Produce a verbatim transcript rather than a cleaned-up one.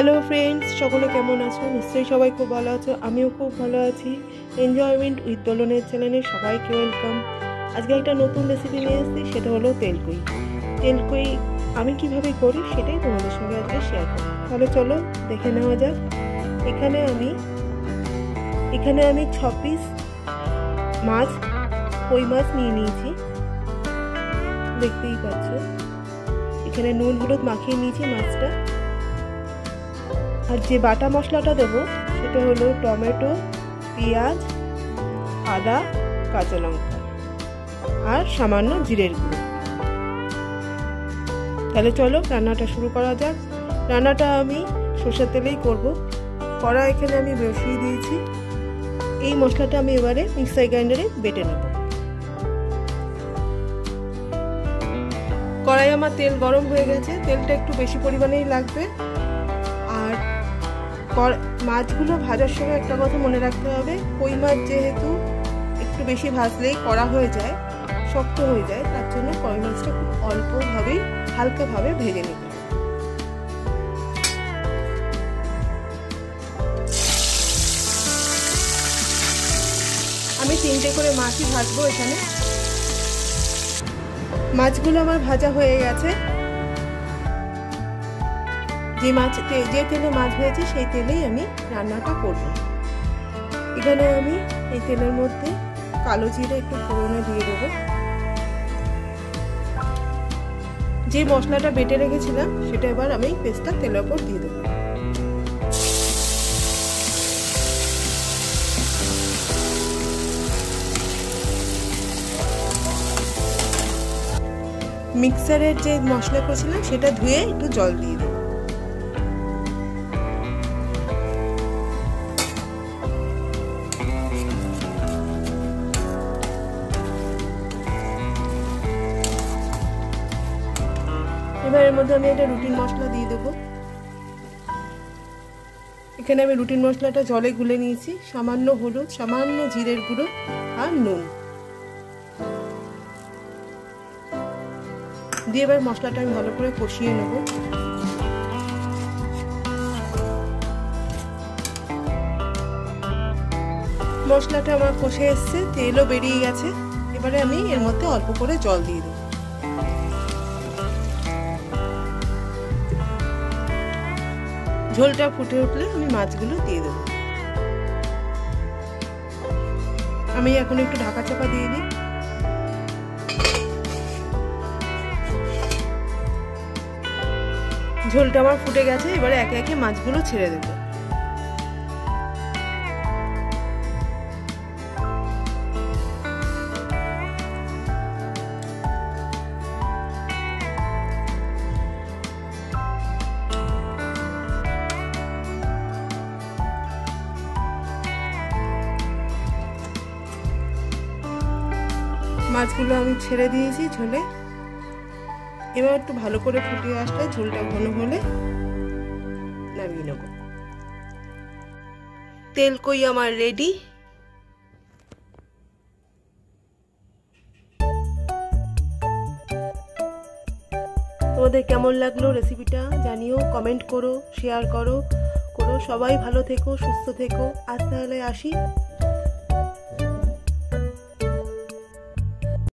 Hello friends, সকলে কেমন আছো? নিশ্চয়ই সবাই খুব ভালো আছো। আমিও খুব ভালো আছি। এনজয়মেন্ট উইথ দোলনের চ্যানেলে সবাইকে ওয়েলকাম। আজকে একটা নতুন রেসিপি নিয়ে এসেছি, সেটা হলো তেলকুই। তেলকুই আমি কিভাবে করি সেটাই তোমাদের সঙ্গে আজকে শেয়ার করব। তাহলে চলো দেখে নেওয়া যাক। এখানে আমি এখানে আমি ছ পিস মাছ কই মাছ নিয়ে নিয়েছি, দেখতেই পাচ্ছ। এখানে নুন হলুদ মাখিয়ে নিয়েছি মাছটা। আর যে বাটা মশলাটা দেবো সেটা হলো টমেটো, পেঁয়াজ, আদা, কাঁচা লঙ্কা আর সামান্য জিরের গুঁড়ো। তাহলে চলো রান্নাটা শুরু করা যাক। রান্নাটা আমি সরষের তেলেই করব। কড়া এখানে আমি বসিয়ে দিয়েছি। এই মশলাটা আমি এবারে মিক্সার গ্রাইন্ডারে বেটে নেব। কড়াই আমার তেল গরম হয়ে গেছে। তেলটা একটু বেশি পরিমাণেই লাগবে। আর মাছগুলো ভাজার সময় একটা কথা মনে রাখতে হবে, কই মাছ যেহেতু একটু বেশি ভাজলেই কড়া হয়ে যায়, শক্ত হয়ে যায়, তার জন্য কই মাছটা খুব অল্পভাবেই হালকাভাবে ভেজে নিতে হবে। আমি তিনটে করে মাছই ভাজবো এখানে। মাছগুলো আমার ভাজা হয়ে গেছে। যে মাছ যে তেলে মাছ ভেজেছি সেই তেলেই আমি রান্নাটা করব। এখানে আমি এই তেলের মধ্যে কালো জিরে একটু ফোড়নে দিয়ে দেবো। যে মশলাটা বেটে রেখেছিলাম সেটা এবার আমি পেস্টটা তেলের ওপর দিয়ে দেবো। মিক্সারের যে মশলা করেছিলাম সেটা ধুয়ে একটু জল দিয়ে দেবো। এবার এর মধ্যে আমি একটা রুটিন মশলা দিয়ে দেবো। এখানে আমি রুটিন মশলাটা জলে গুলে নিয়েছি। সামান্য হলুদ, সামান্য জিরের গুঁড়ো আর নুন দিয়ে এবার মশলাটা আমি ভালো করে কষিয়ে নেব। মশলাটা আমার কষে এসছে, তেলও বেরিয়ে গেছে। এবারে আমি এর মধ্যে অল্প করে জল দিয়ে দেব। ঝোলটা ফুটে উঠলে আমি মাছগুলো দিয়ে দেব। আমি এখন একটু ঢাকা চাপা দিয়ে দিই। ঝোলটা আমার ফুটে গেছে। এবারে একে একে মাছগুলো ছেড়ে দেব। মাছগুলো আমি ছেড়ে দিয়েছি ঝোলে। এবার একটু ভালো করে ফুটিয়ে আসলে ঝোলটা ঘন হলে নামিয়ে নেব। তেলকুই আমার রেডি। তোমাদের কেমন লাগলো রেসিপিটা জানিও, কমেন্ট করো, শেয়ার করো করো। সবাই ভালো থেকো, সুস্থ থেকো। আজ তাহলে আসি।